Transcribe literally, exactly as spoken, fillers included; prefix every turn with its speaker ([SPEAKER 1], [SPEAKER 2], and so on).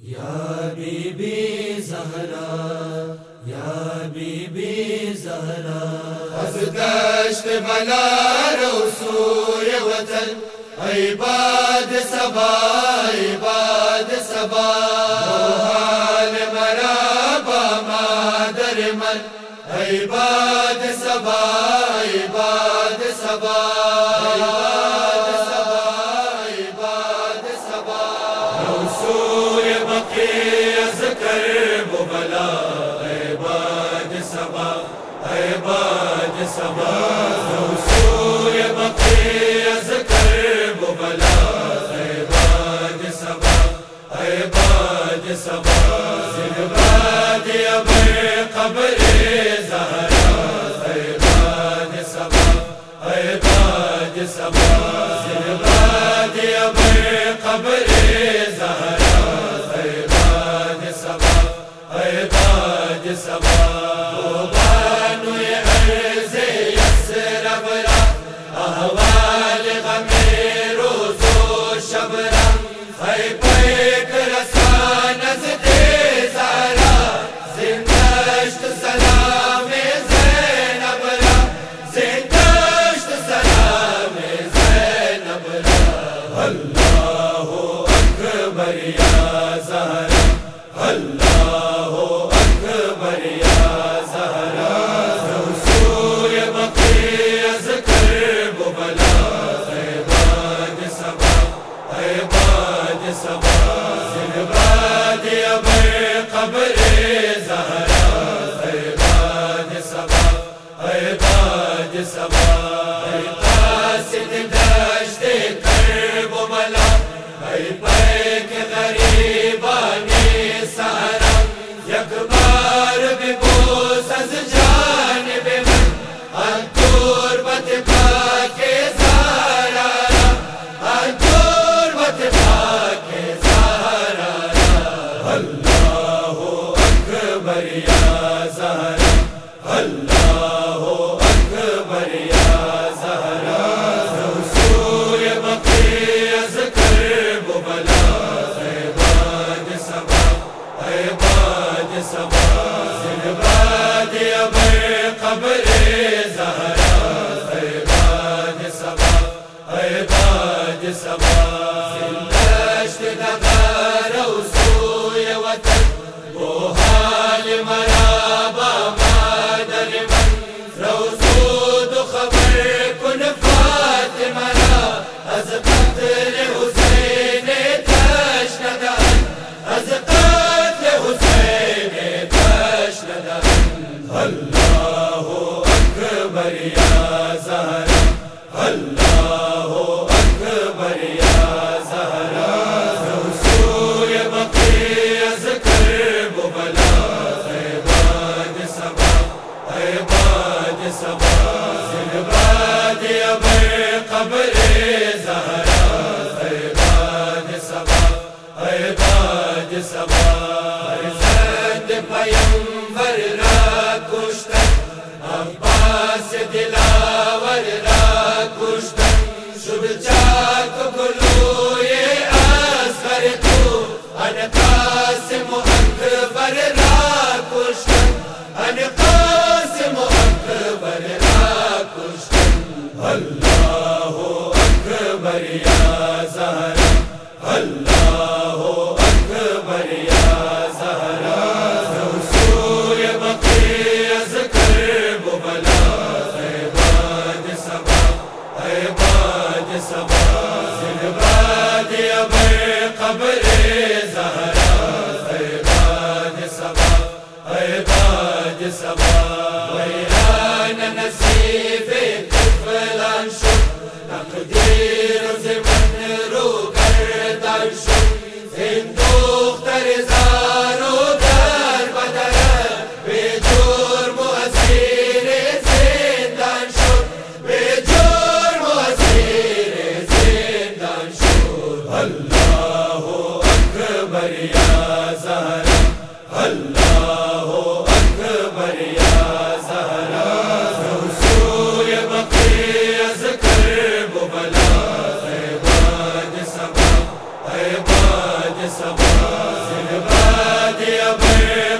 [SPEAKER 1] یا be be Zahra یا be be Zahra از دشت بلا رو سوی وطن ای باد صبا ای باد صبا حال مرا با مادر من ای باد صبا ای باد صبا ای باد صبا ای باد صبا رو سوی بقی از کرب و بلا ای باد صبا ای باد صبا رو سوی بقی از کرب و بلا ای باد صبا ای باد صبا زنبادی ابر قبر زہرا ای باد صبا ای باد صبا زنبادی ابر قبر زہرا ای باد صبا ای باد صبا بانوی عرض یسرب را احوال غم روز و شب را ای پیک رسان از زہرا زندشت سلام زینب را زندشت سلام زینب را اللہ اکبر یا زہرا اللہ اکبر یا زہرا رو سوی بقی از کرب و بلا ای باد صبا ای باد صبا زنبادی ابر قبر زہرا ای باد صبا ای باد صبا ای قاصد دشت کرب و بلا ای پیک غریبانی سہرا یک بار ببوس از جانب من آن تربت پاک زہرا آن تربت پاک زہرا اللہ اکبر یا زہرا اللہ اکبر یا زہرا رو سوی بقی از کرب و بلا ای باد صبا ای باد صبا زنبادی ابر قبر زہرا ای باد صبا ای باد صبا زندشت دغا رو سوی وطن وہ حال مرا با مادر من رو زود خبر کن فاطمہ را از قتل حسین تشن دهن از قتل حسین تشن دهن اللہ اکبر یا زہرا اللہ اکبر یا زہرا رو سوی بقی از کرب و بلا ای باد صبا ای باد صبا زنبادی ابر قبر زہرا ای باد صبا ای باد صبا فرزند پیمبر را کشتن عباس دلاور را کشتن شد چاک گلوی اصغر تو ان قاسم و اکبر را کشتن ان قاسم و اکبر را کشتن اللہ اکبر یا زہرا اللہ اکبر یا زہرا رو سوی بقی از کرب و بلا ای باد صبا ای باد صبا زنبادی ابر قبر زہرا ای باد صبا ای باد صبا ویران نصیب طفلان شد تقدیر و زمن رو گردان شد این دختر زار و در بدر به جرم و اسیر زندان شد به جرم و اسیر زندان شد اللہ اکبر یا زہرا اللہ اکبر یا زہرا رو سوی بقی از کرب و بلا ای زنباد يا بر